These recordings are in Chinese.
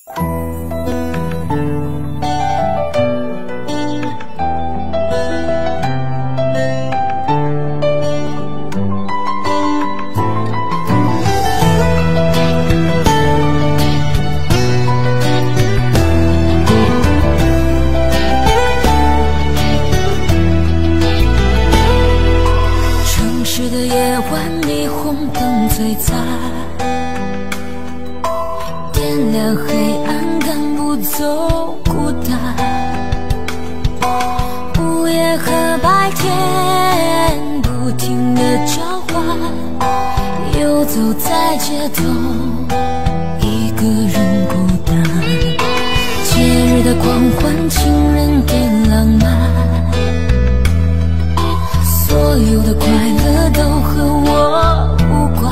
璀璨，点亮黑暗，赶不走孤单。午夜和白天不停地交换，游走在街头，一个人孤单。节日的狂欢，情人给浪漫，所有的快乐都和我无关。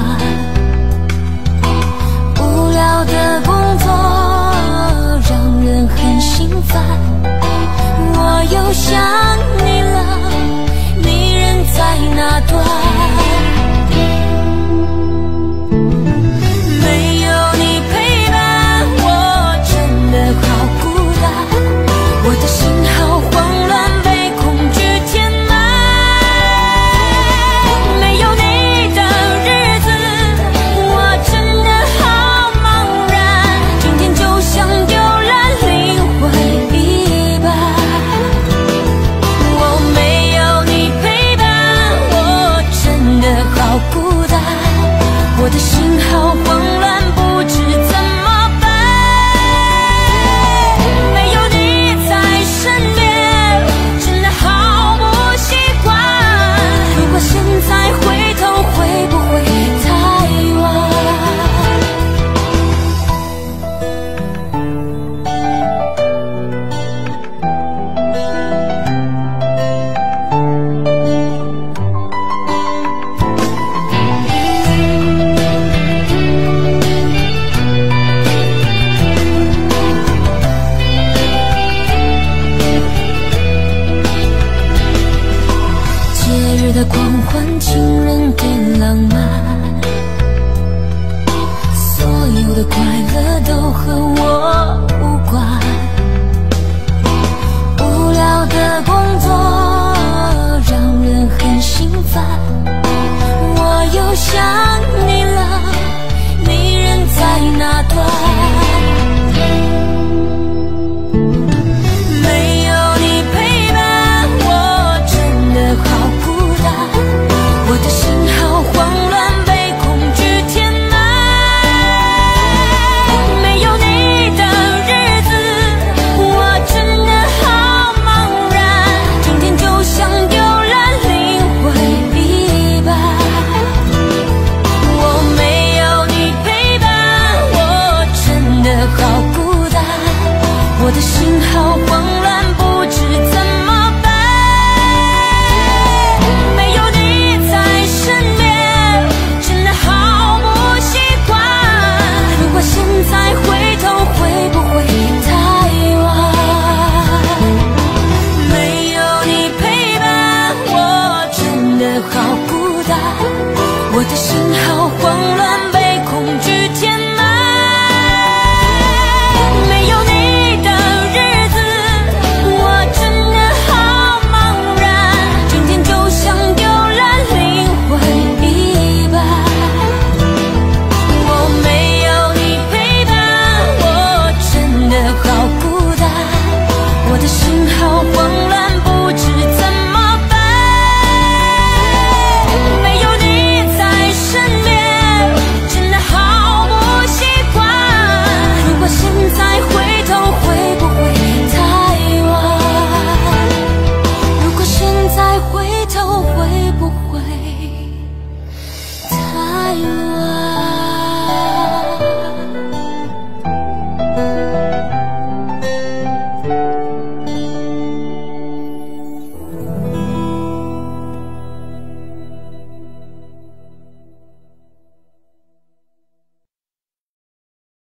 无聊的工作让人很心烦，我又想你了，你人在哪端？没有你陪伴，我真的好孤单，我的心好慌乱，被恐惧填满。没有你的日子，我真的好茫然，今天就像丢了灵魂一般。我没有你陪伴，我真的好孤单，我的心好慌乱，不知怎么办。没有你在身边，真的好不习惯。如果现在回头，会不会太晚？节日的狂欢，情人给浪漫，所有的快乐都和我无关。无聊的工作让人很心烦，我又想你了，你人在哪端？没有你陪伴，我真的好孤单，我的心好慌乱，被恐惧填满。没有你的日子，我真的好茫然，今天就像丢了灵魂一般。我没有你陪伴，我真的好孤单，我的心好慌